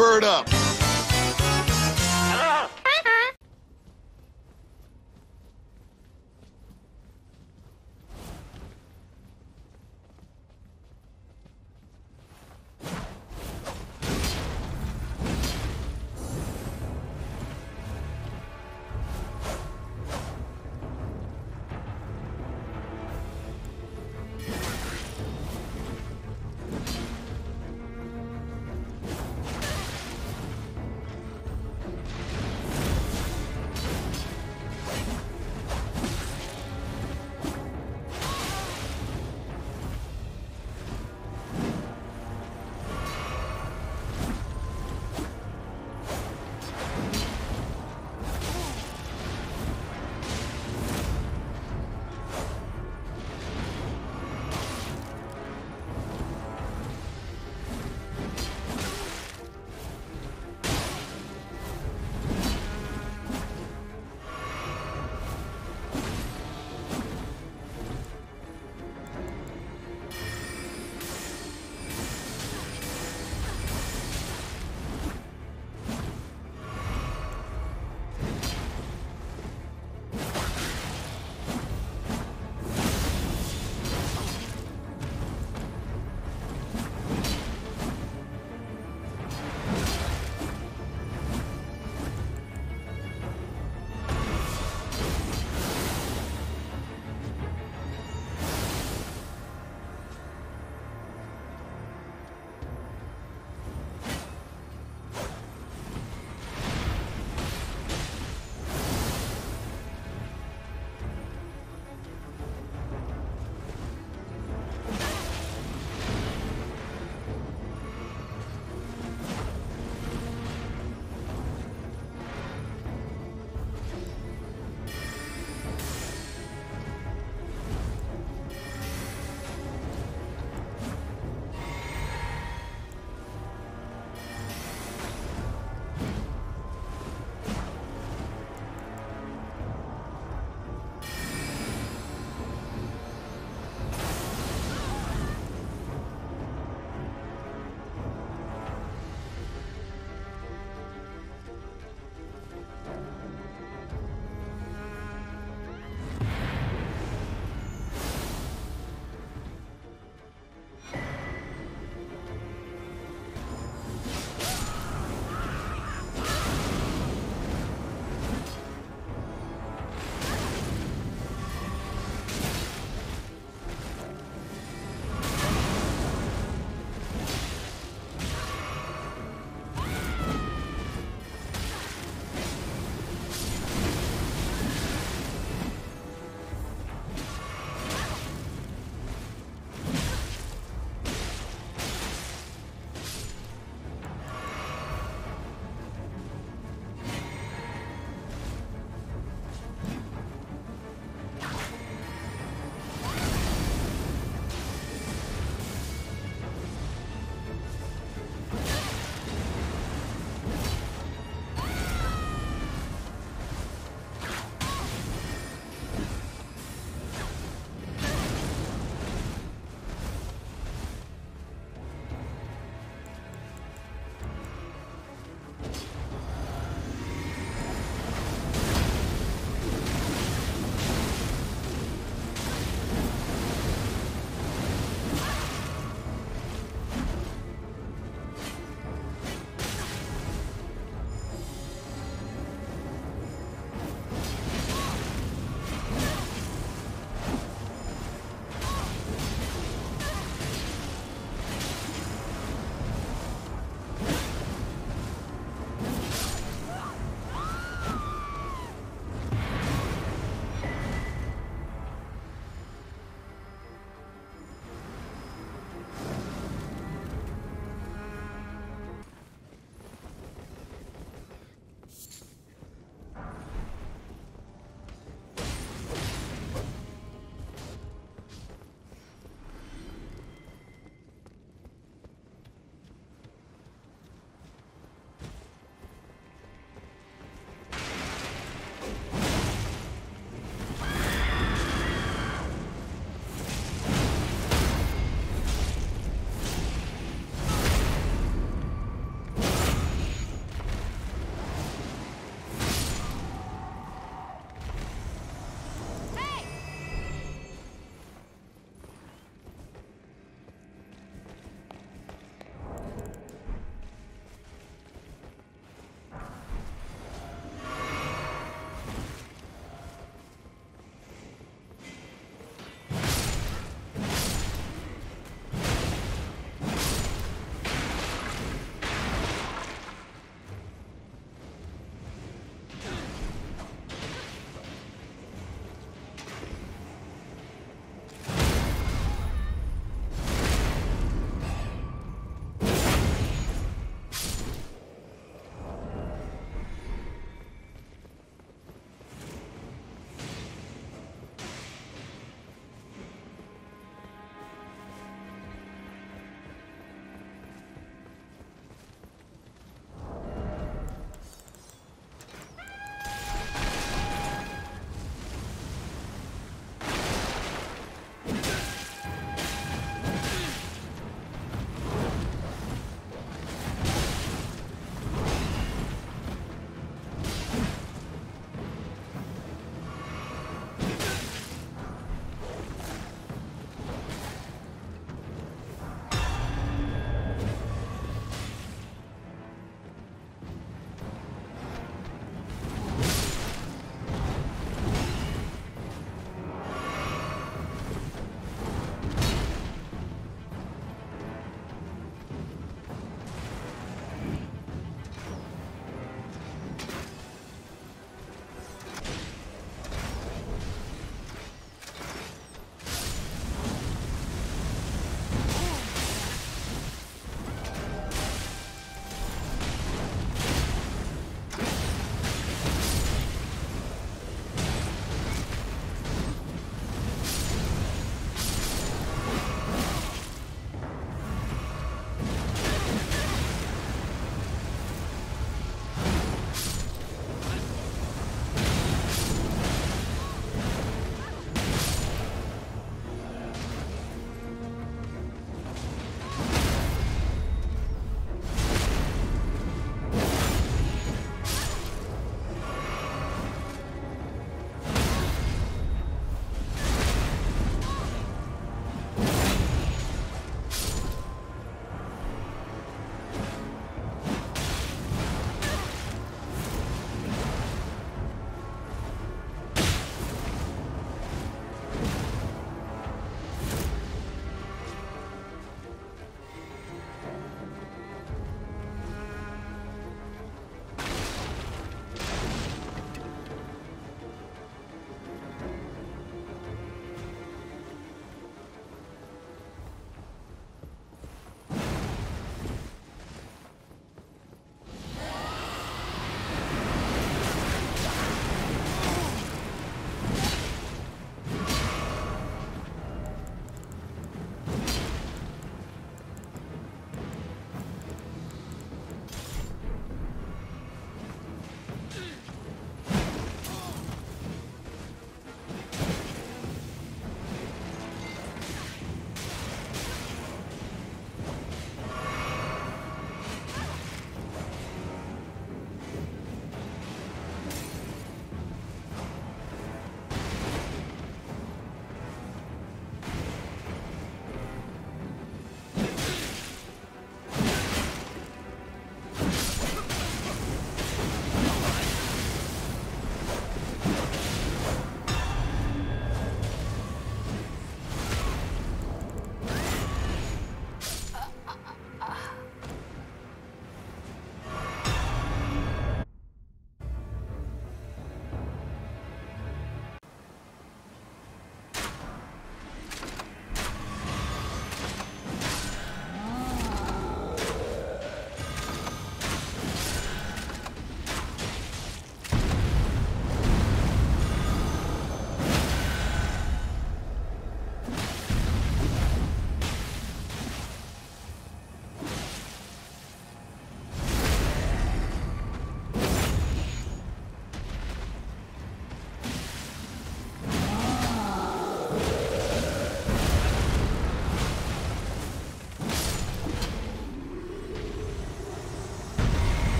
bird up.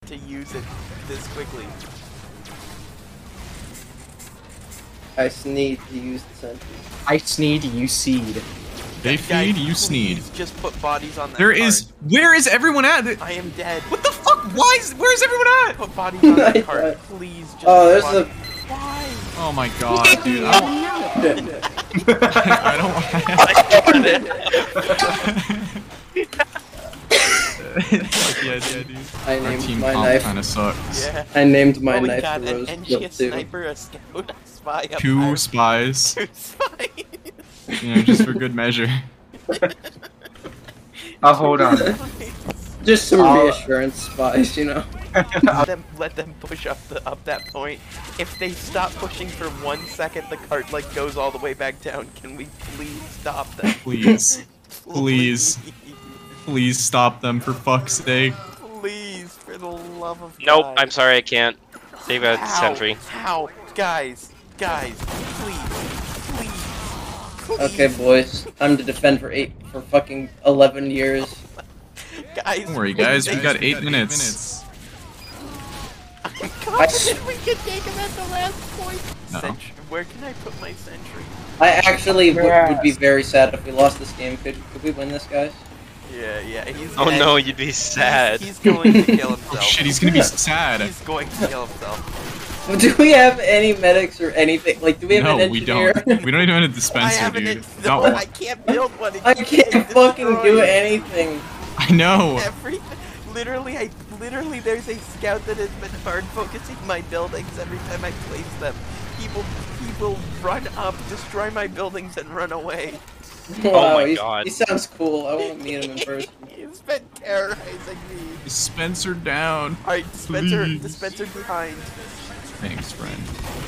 to use it this quickly. I sneed to use the sentry. I sneed, you seed. They feed, you sneed. Just put bodies on that There cart. is. Where is everyone at? I am dead. What the fuck? Where's everyone at? Put bodies on that cart, please. Just Oh, there's bodies. a. Why? Oh my god, dude. I don't Fuck yeah, dude. I Our named team my comp knife. kinda sucks. Yeah. I named my Oh my knife god, an Rose NG, a Guild 2. sniper, a scout, a spy, a Two pirate. spies. 2 spies. You know, just for good measure. Oh, hold on. Just some reassurance spies, you know. Let them push up that point. If they stop pushing for 1 second, the cart like goes all the way back down. Can we please stop them? Please. Please. Please stop them for fuck's sake. Please, for the love of Nope, God. I'm sorry, I can't. They've got How? sentry. How? Guys, please. Okay, boys. I'm to defend for fucking 11 years. Guys, Don't worry, guys. We got 8 minutes. I'm confident we can take him at the last point. No. Sentry. Where can I put my sentry? I actually would be very sad if we lost this game. Could we win this, guys? Yeah, he's Oh dead. no, you'd be sad. He's going to kill himself. Oh shit, he's gonna be sad. He's going to kill himself. Do we have any medics or anything? Like, do we have No, an we engineer? don't. We don't even have a I dispenser, haven't. dude. No, Not I can't build one. It I keeps can't getting fucking do destroyed. anything. I know. Literally, there's a scout that has been hard focusing my buildings every time I place them. He will run up, destroy my buildings, and run away. Wow, my God. He sounds cool. I want to meet him in person. He's been terrorizing me. Spencer down. Alright, Spencer, Please. dispenser behind. Thanks, friend.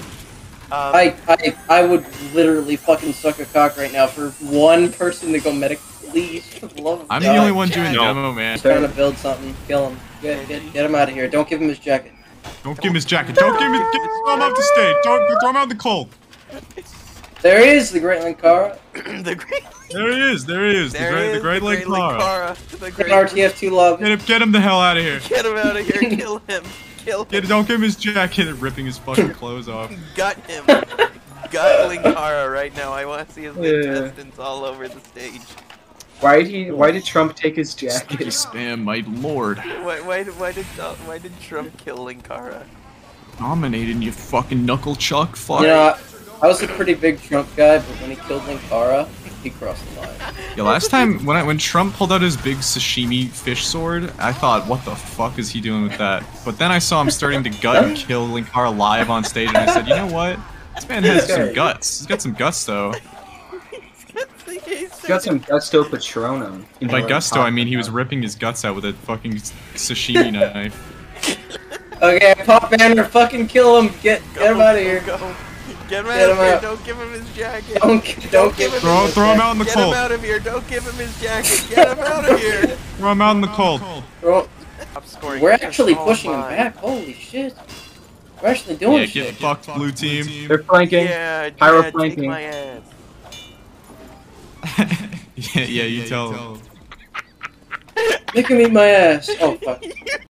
I would literally fucking suck a cock right now for one person to go medic. Please, for the love of I'm God. the only one doing No. demo, man. He's trying to build something. Kill him. Get him out of here. Don't give him his jacket. Don't give him his jacket. Don't give him. Throw him off the stage. Don't throw him out in the cold. There he is, the Great Linkara. The great. There he is. There he is. The great Lake Clara. The Get great. our TF2 lobby. Get him the hell out of here. Get him out of here. Kill him. Kill him. Don't give him his jacket. Ripping his fucking clothes off. Gut him. Gut Linkara right now. I want to see his intestines all over the stage. Why did Trump take his Sticky jacket? spam, my lord. Why did Trump kill Linkara? Nominated, you fucking knuckle chuck. Fuck. You know, I was a pretty big Trump guy, but when he killed Linkara, he crossed the line. Yeah, last time when Trump pulled out his big sashimi fish sword, I thought, what the fuck is he doing with that? But then I saw him starting to gut and kill Linkara live on stage, and I said, you know what? This man has some guts. He's got some guts, though. He's got some Gusto Patronum. And by gusto, I mean he was ripping his guts out with a fucking sashimi knife. Okay, pop banner, fucking kill him. Get him out of here. Go. Get him Get out of him here. out. Don't give him his jacket. Don't give him. Throw him out in the Get cold. him out of here. Don't give him his jacket. Get him out of here. Throw him out in the cold. Stop scoring. We're actually Oh pushing him my. back. Holy shit. We're actually doing Yeah, shit. get fucked, blue team. They're flanking. Yeah, Pyro take flanking. my ass. Yeah, you tell him. Make him eat my ass. Oh fuck.